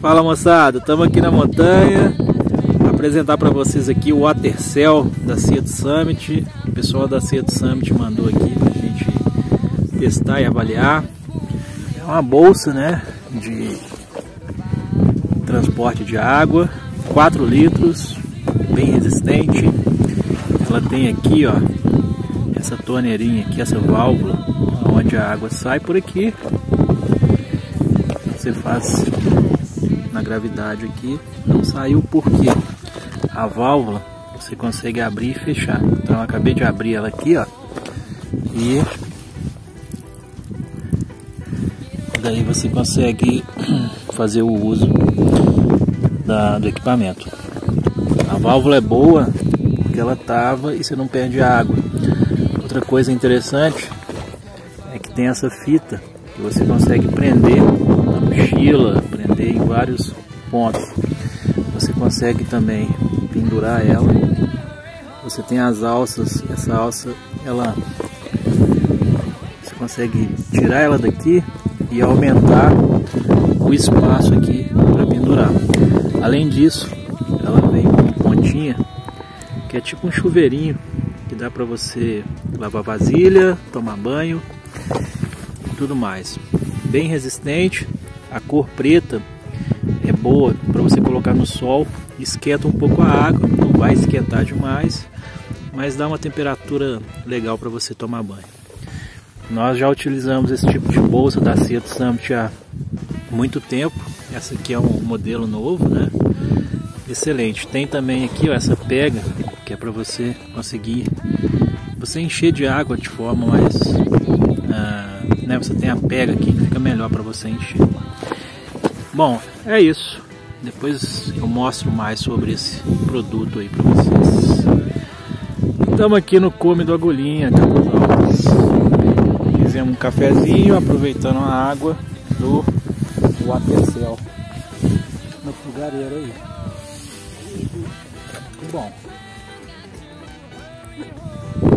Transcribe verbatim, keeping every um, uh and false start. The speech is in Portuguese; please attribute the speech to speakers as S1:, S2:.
S1: Fala moçada, estamos aqui na montanha. Vou apresentar para vocês aqui o Watercell da Seat Summit. O pessoal da Seat Summit mandou aqui para a gente testar e avaliar. É uma bolsa, né, de transporte de água, quatro litros, bem resistente. Ela tem aqui, ó, essa torneirinha aqui, essa válvula, onde a água sai por aqui. Você faz na gravidade aqui, não saiu porque a válvula você consegue abrir e fechar. Então eu acabei de abrir ela aqui, ó, e daí você consegue fazer o uso da, do equipamento. A válvula é boa porque ela tava e você não perde água. Outra coisa interessante é que tem essa fita que você consegue prender na mochila, prender em vários pontos. Você consegue também pendurar ela. Você tem as alças, essa alça, ela você consegue tirar ela daqui e aumentar o espaço aqui para pendurar. Além disso, ela vem com uma pontinha que é tipo um chuveirinho que dá para você lavar vasilha, tomar banho e tudo mais. Bem resistente, a cor preta é boa para você colocar no sol, esquenta um pouco a água, não vai esquentar demais, mas dá uma temperatura legal para você tomar banho. Nós já utilizamos esse tipo de bolsa da Seat Summit há muito tempo. Essa aqui é um modelo novo, né? Excelente. Tem também aqui, ó, essa pega que é para você conseguir você encher de água de forma mais ah, né? Você tem a pega aqui que fica melhor para você encher. Bom, é isso. Depois eu mostro mais sobre esse produto aí para vocês. Estamos aqui no Cume do Agulhinha, Campos Altos. Fizemos um cafezinho, aproveitando a água do Watercell no fogareiro aí. Muito bom.